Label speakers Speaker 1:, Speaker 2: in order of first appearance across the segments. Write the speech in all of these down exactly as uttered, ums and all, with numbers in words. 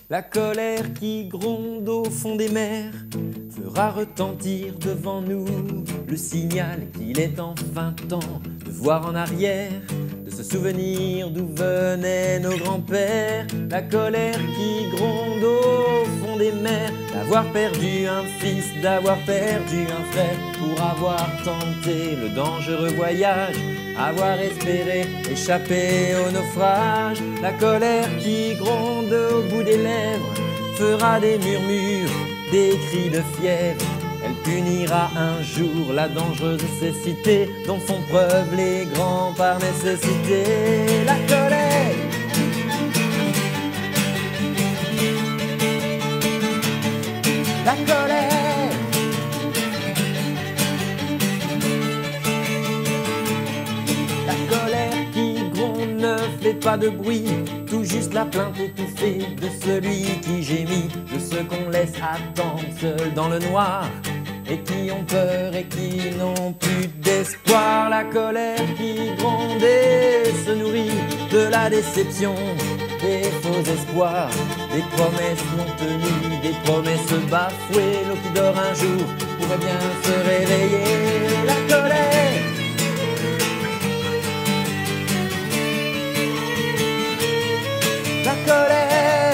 Speaker 1: La colère qui gronde au fond des mers fera retentir devant nous le signal qu'il est enfin temps de voir en arrière, de se souvenir d'où venaient nos grands-pères. La colère qui gronde au fond des mers, d'avoir perdu un fils, d'avoir perdu un frère, pour avoir tenté le dangereux voyage, avoir espéré échapper au naufrage. La colère qui gronde au bout des lèvres fera des murmures, des cris de fièvre. Elle punira un jour la dangereuse cécité dont font preuve les grands par nécessité. La colère, la colère, la colère qui gronde ne fait pas de bruit, tout juste la plainte étouffée de celui qui gémit, de ceux qu'on laisse attendre seuls dans le noir et qui ont peur et qui n'ont plus d'espoir. La colère qui gronde et se nourrit de la déception, des faux espoirs, des promesses non tenues, des promesses bafouées. L'eau qui dort un jour pourrait bien se réveiller. La colère, la colère,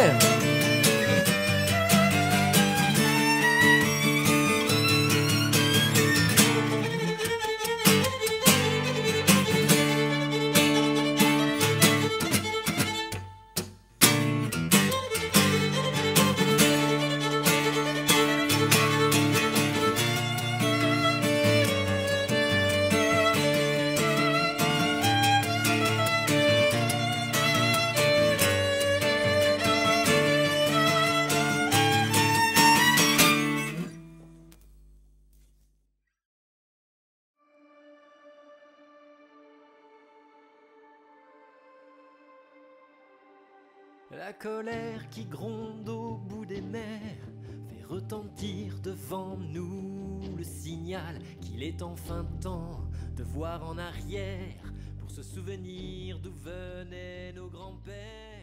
Speaker 1: la colère qui gronde au bout des mers fait retentir devant nous le signal qu'il est enfin temps de voir en arrière pour se souvenir d'où venaient nos grands-pères.